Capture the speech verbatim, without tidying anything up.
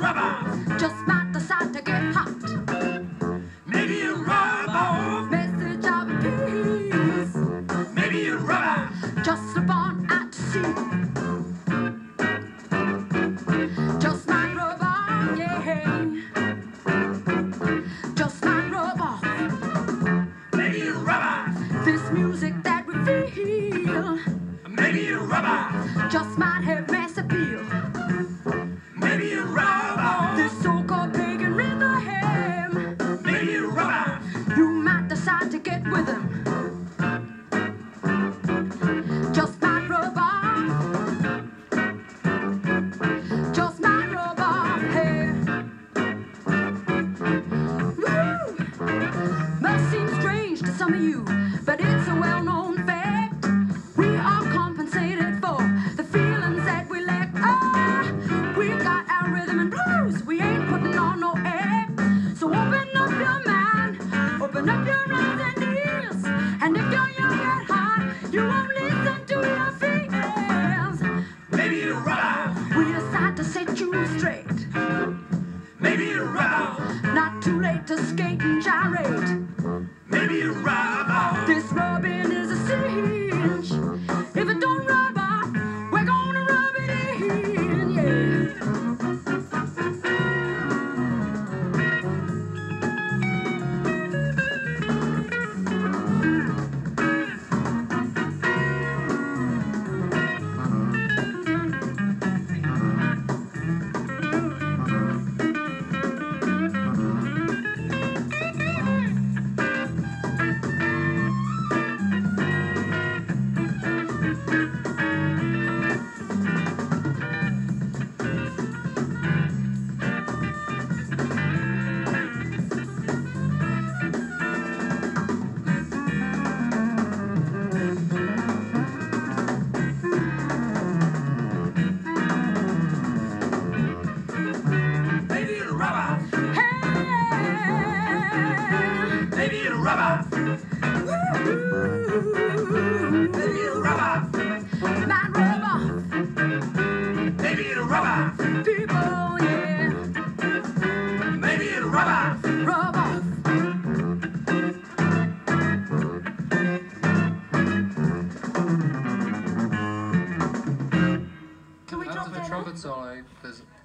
rub off. Just might decide to get hot. Maybe you rub off. Message of peace. Maybe you rub off. Just slip on out to sea. Just might rub off, yeah. Just might rub off. Maybe you rub off. This music that we feel. Maybe you rub off. Just might have mass appeal. Maybe you rub off. This so-called pagan rhythm. Maybe you rub off. You might decide to get with him. Just might rub off. Just might rub off, hey. Woo! Must seem strange to some of you, but it's a well-known fact. We are compensated for the feelings that we lack. Ah, we got our rhythm and blues. We ain't putting on no act. So open up your mind, open up your eyes and ears. And if you're young at heart, you won't listen to your fears. Maybe you rub off. We decide to set you straight. Maybe you rub off. Not too late to skate and gyrate. Maybe you rub off. This rubbing is a cinch. If it don't rub off, we're gonna rub it in, yeah. Maybe you rub off. Hey, Maybe you rub off. Maybe you rub off. might rub off, Maybe you rub off. people, yeah. Maybe you rub off. Rub off. Can we drop After the that trumpet solo, there's